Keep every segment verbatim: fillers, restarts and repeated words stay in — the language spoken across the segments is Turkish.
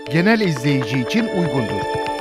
genel izleyici için uygundur.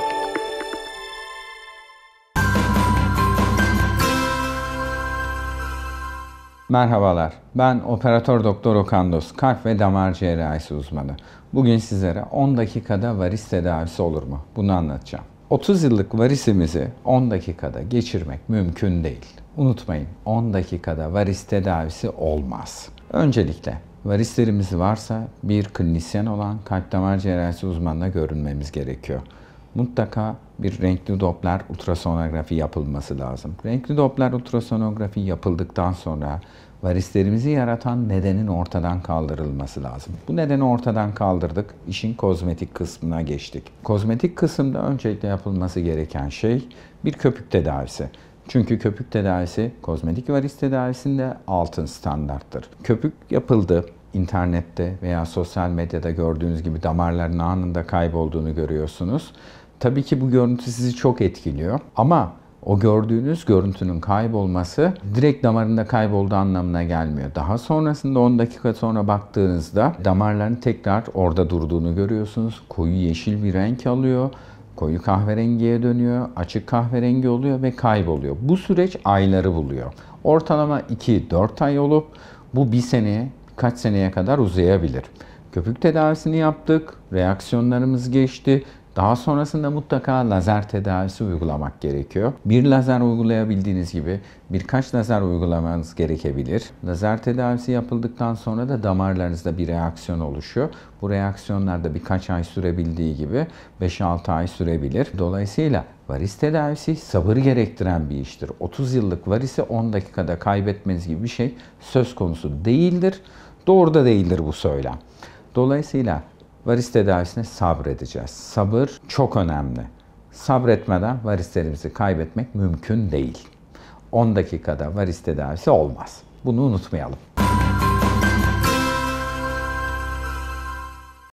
Merhabalar, ben Operatör Doktor Okan Dost, kalp ve damar cerrahisi uzmanı. Bugün sizlere on dakikada varis tedavisi olur mu? Bunu anlatacağım. otuz yıllık varisimizi on dakikada geçirmek mümkün değil. Unutmayın, on dakikada varis tedavisi olmaz. Öncelikle varislerimiz varsa bir klinisyen olan kalp damar cerrahisi uzmanına görünmemiz gerekiyor. Mutlaka bir renkli Doppler ultrasonografi yapılması lazım. Renkli Doppler ultrasonografi yapıldıktan sonra varislerimizi yaratan nedenin ortadan kaldırılması lazım. Bu nedeni ortadan kaldırdık, işin kozmetik kısmına geçtik. Kozmetik kısımda öncelikle yapılması gereken şey bir köpük tedavisi. Çünkü köpük tedavisi kozmetik varis tedavisinde altın standarttır. Köpük yapıldı. İnternette veya sosyal medyada gördüğünüz gibi damarların anında kaybolduğunu görüyorsunuz. Tabii ki bu görüntü sizi çok etkiliyor ama o gördüğünüz görüntünün kaybolması direkt damarında kaybolduğu anlamına gelmiyor. Daha sonrasında on dakika sonra baktığınızda damarların tekrar orada durduğunu görüyorsunuz. Koyu yeşil bir renk alıyor, koyu kahverengiye dönüyor, açık kahverengi oluyor ve kayboluyor. Bu süreç ayları buluyor. Ortalama iki dört ay olup bu bir seneye, kaç seneye kadar uzayabilir. Köpük tedavisini yaptık, reaksiyonlarımız geçti. Daha sonrasında mutlaka lazer tedavisi uygulamak gerekiyor. Bir lazer uygulayabildiğiniz gibi birkaç lazer uygulamanız gerekebilir. Lazer tedavisi yapıldıktan sonra da damarlarınızda bir reaksiyon oluşuyor. Bu reaksiyonlar da birkaç ay sürebildiği gibi beş altı ay sürebilir. Dolayısıyla varis tedavisi sabır gerektiren bir iştir. otuz yıllık varisi on dakikada kaybetmeniz gibi bir şey söz konusu değildir. Doğru da değildir bu söylem. Dolayısıyla varis tedavisine sabredeceğiz. Sabır çok önemli. Sabretmeden varislerimizi kaybetmek mümkün değil. on dakikada varis tedavisi olmaz. Bunu unutmayalım.